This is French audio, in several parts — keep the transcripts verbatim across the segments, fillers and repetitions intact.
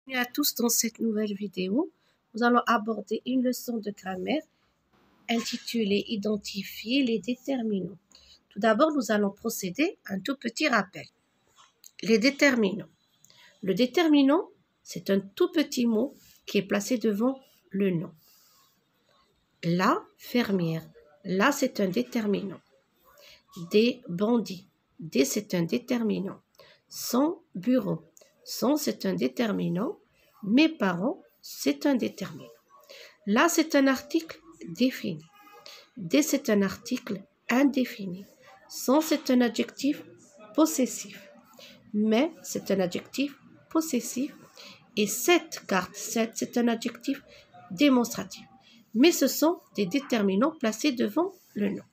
Bienvenue à tous dans cette nouvelle vidéo. Nous allons aborder une leçon de grammaire intitulée « Identifier les déterminants ». Tout d'abord, nous allons procéder à un tout petit rappel. Les déterminants. Le déterminant, c'est un tout petit mot qui est placé devant le nom. La fermière. Là, c'est un déterminant. Des bandits. Des, c'est un déterminant. Son bureau. Son, c'est un déterminant. Mes parents, c'est un déterminant. Là, c'est un article défini. Des, c'est un article indéfini. Son, c'est un adjectif possessif. Mais, c'est un adjectif possessif. Et cette carte, cette, c'est un adjectif démonstratif. Mais ce sont des déterminants placés devant le nom.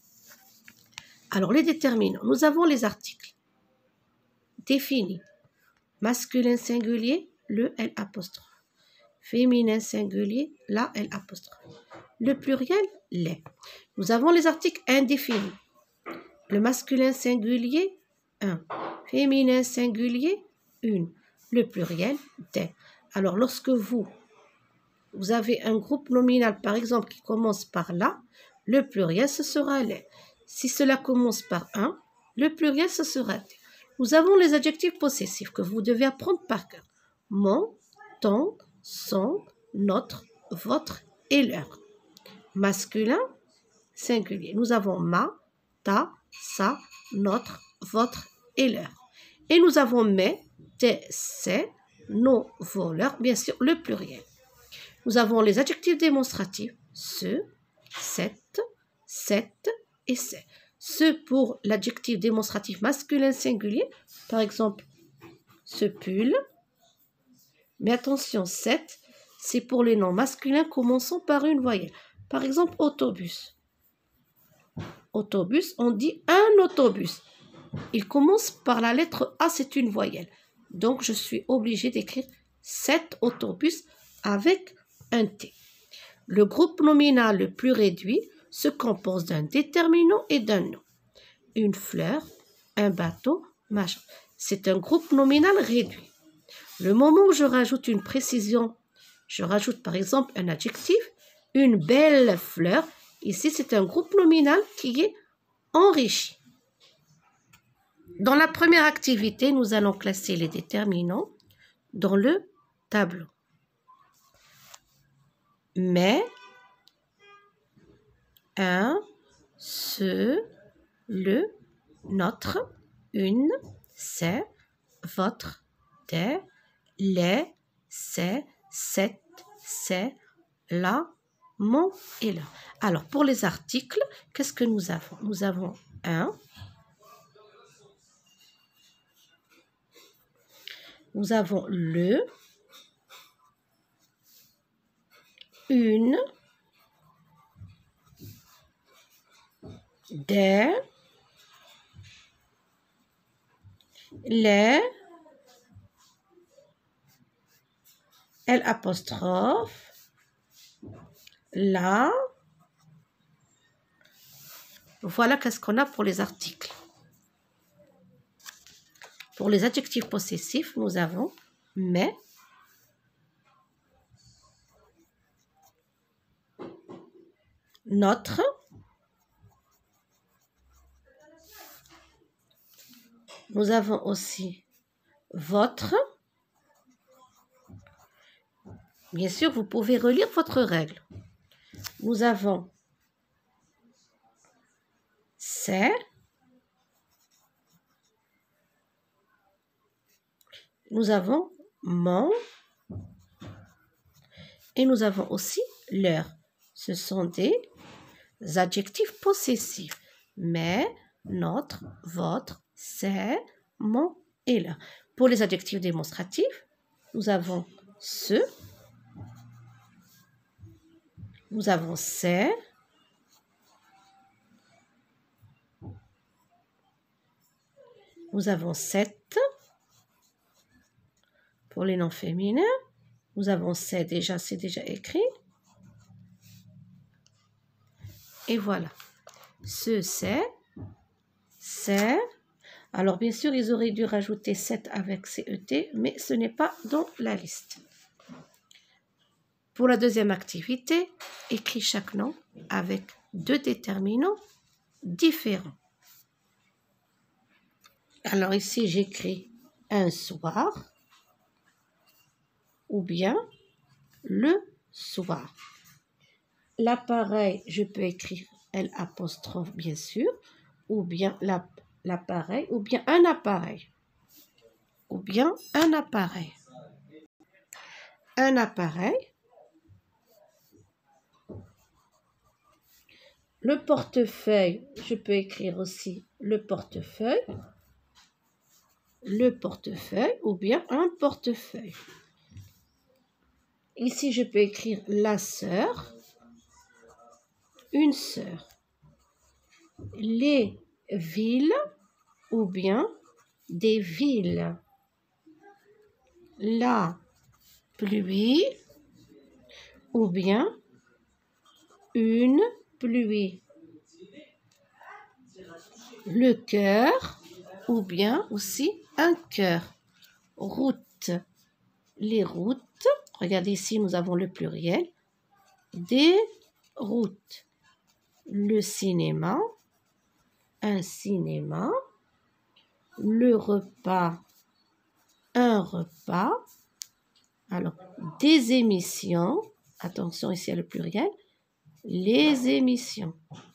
Alors, les déterminants, nous avons les articles définis. Masculin singulier, le L apostrophe. Féminin singulier, la L apostrophe. Le pluriel, les. Nous avons les articles indéfinis. Le masculin singulier, un. Féminin singulier, une. Le pluriel, des. Alors, lorsque vous, vous avez un groupe nominal, par exemple, qui commence par la, le pluriel, ce sera les. Si cela commence par un, le pluriel, ce sera des. Nous avons les adjectifs possessifs que vous devez apprendre par cœur. Mon, ton, son, notre, votre et leur. Masculin, singulier. Nous avons ma, ta, sa, notre, votre et leur. Et nous avons mes, tes, ses, nos, vos, leurs, bien sûr, le pluriel. Nous avons les adjectifs démonstratifs, ce, cette, cette et ces. Ce pour l'adjectif démonstratif masculin singulier, par exemple, ce pull. Mais attention, cette, c'est pour les noms masculins commençant par une voyelle. Par exemple, autobus. Autobus, on dit un autobus. Il commence par la lettre A, c'est une voyelle. Donc, je suis obligée d'écrire cet autobus avec un T. Le groupe nominal le plus réduit se compose d'un déterminant et d'un nom. Une fleur, un bateau, machin. C'est un groupe nominal réduit. Le moment où je rajoute une précision, je rajoute par exemple un adjectif, une belle fleur. Ici, c'est un groupe nominal qui est enrichi. Dans la première activité, nous allons classer les déterminants dans le tableau. Mais, un, ce, le, notre, une, c'est, votre, des, les, c'est, cette, c'est, la, mon et la. Alors, pour les articles, qu'est-ce que nous avons? Nous avons un, nous avons le, une, des, les, L apostrophe, la. Voilà qu'est-ce qu'on a pour les articles. Pour les adjectifs possessifs, nous avons mais, notre, nous avons aussi votre. Bien sûr, vous pouvez relire votre règle. Nous avons c'est. Nous avons mon. Et nous avons aussi leur. Ce sont des adjectifs possessifs. Mais, notre, votre, c'est, mon et leur. Pour les adjectifs démonstratifs, nous avons ce. Nous avons c'est. Nous avons cette. Pour les noms féminins, nous avons c'est déjà, c'est déjà écrit. Et voilà. Ce, c'est, c'est. Alors, bien sûr, ils auraient dû rajouter sept avec C E T, mais ce n'est pas dans la liste. Pour la deuxième activité, écris chaque nom avec deux déterminants différents. Alors ici, j'écris un soir ou bien le soir. L'appareil, je peux écrire L apostrophe bien sûr, ou bien l'appareil, ou bien un appareil, ou bien un appareil. Un appareil. Le portefeuille, je peux écrire aussi le portefeuille, le portefeuille ou bien un portefeuille. Ici, je peux écrire la sœur, une sœur. Les villes ou bien des villes. La pluie ou bien une pluie. Le cœur ou bien aussi un cœur. Route. Les routes. Regardez ici, nous avons le pluriel. Des routes. Le cinéma. Un cinéma. Le repas. Un repas. Alors, des émissions. Attention, ici, il y a le pluriel. Les émissions.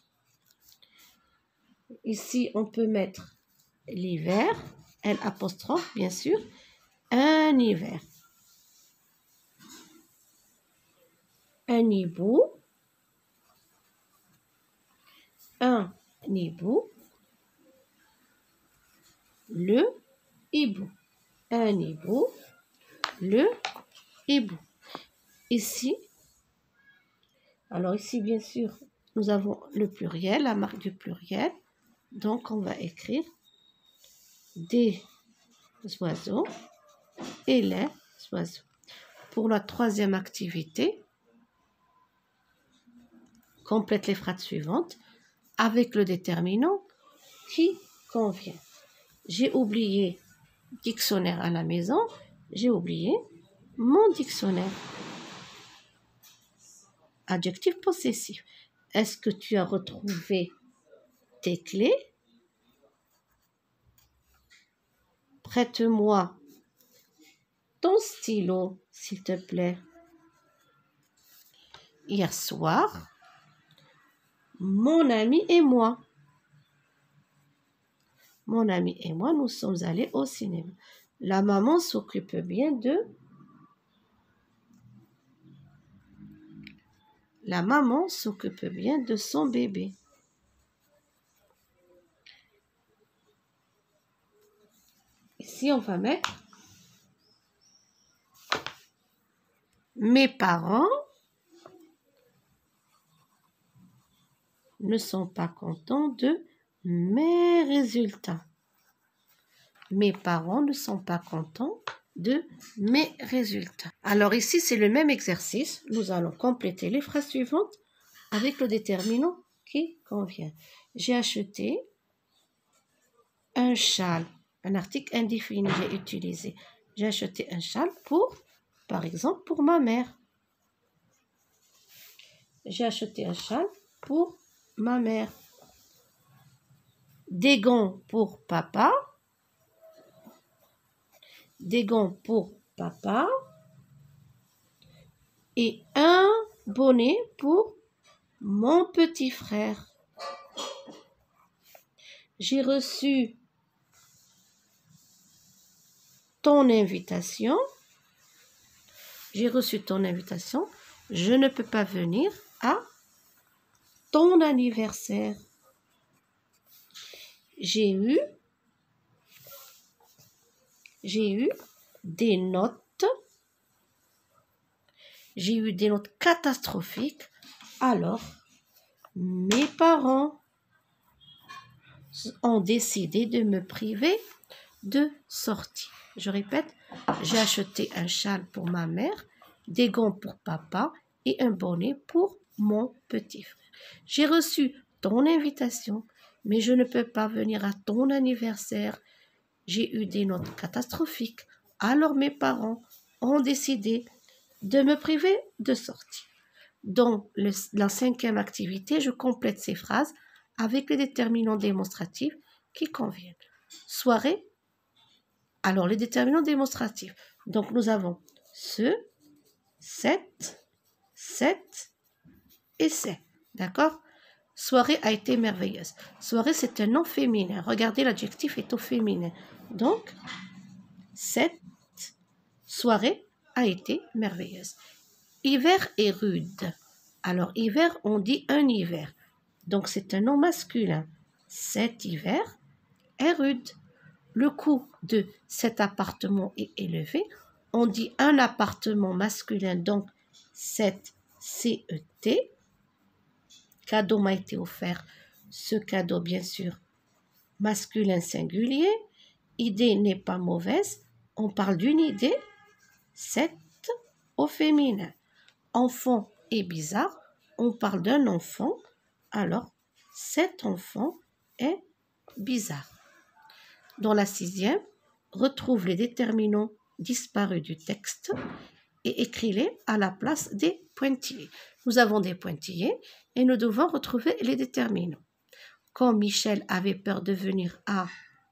Ici, on peut mettre l'hiver, L apostrophe, bien sûr, un hiver. Un hibou, un hibou, le hibou, un hibou, le hibou. Ici, alors ici, bien sûr, nous avons le pluriel, la marque du pluriel. Donc, on va écrire des oiseaux et les oiseaux. Pour la troisième activité, complète les phrases suivantes avec le déterminant qui convient. J'ai oublié dictionnaire à la maison, j'ai oublié mon dictionnaire. Adjectif possessif. Est-ce que tu as retrouvé tes clés? Prête-moi ton stylo, s'il te plaît. Hier soir, mon ami et moi. Mon ami et moi, nous sommes allés au cinéma. La maman s'occupe bien de... La maman s'occupe bien de son bébé. Ici, on va mettre mes parents ne sont pas contents de mes résultats. Mes parents ne sont pas contents de mes résultats. Alors ici, c'est le même exercice. Nous allons compléter les phrases suivantes avec le déterminant qui convient. J'ai acheté un châle. Un article indéfini, j'ai utilisé. J'ai acheté un châle pour, par exemple, pour ma mère. J'ai acheté un châle pour ma mère. Des gants pour papa. Des gants pour papa. Et un bonnet pour mon petit frère. J'ai reçu ton invitation. J'ai reçu ton invitation. Je ne peux pas venir à ton anniversaire. J'ai eu, j'ai eu des notes, j'ai eu des notes catastrophiques. Alors, mes parents ont décidé de me priver de sortie. Je répète, j'ai acheté un châle pour ma mère, des gants pour papa et un bonnet pour mon petit frère. J'ai reçu ton invitation, mais je ne peux pas venir à ton anniversaire j'ai eu des notes catastrophiques. Alors mes parents ont décidé de me priver de sortie. Dans le, la cinquième activité, je complète ces phrases avec les déterminants démonstratifs qui conviennent. Soirée, alors les déterminants démonstratifs. Donc nous avons ce, cette, cette et c'est. D'accord? Soirée a été merveilleuse. Soirée, c'est un nom féminin. Regardez, l'adjectif est au féminin. Donc, cette soirée a été merveilleuse. Hiver est rude. Alors, hiver, on dit un hiver. Donc, c'est un nom masculin. Cet hiver est rude. Le coût de cet appartement est élevé. On dit un appartement masculin, donc cet C E T. Cadeau m'a été offert. Ce cadeau, bien sûr, masculin singulier. Idée n'est pas mauvaise. On parle d'une idée. Cette au féminin. Enfant est bizarre. On parle d'un enfant. Alors, cet enfant est bizarre. Dans la sixième, retrouve les déterminants disparus du texte et écris-les à la place des pointillés. Nous avons des pointillés et nous devons retrouver les déterminants. Quand Michel avait peur de venir à,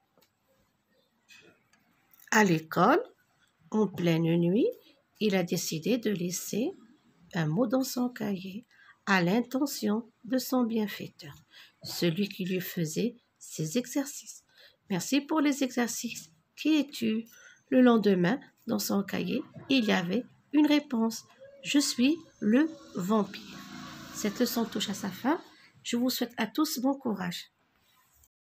à l'école, en pleine nuit, il a décidé de laisser un mot dans son cahier à l'intention de son bienfaiteur, celui qui lui faisait ses exercices. Merci pour les exercices. Qui es-tu? Le lendemain, dans son cahier, il y avait une réponse. Je suis le vampire. Cette leçon touche à sa fin. Je vous souhaite à tous bon courage.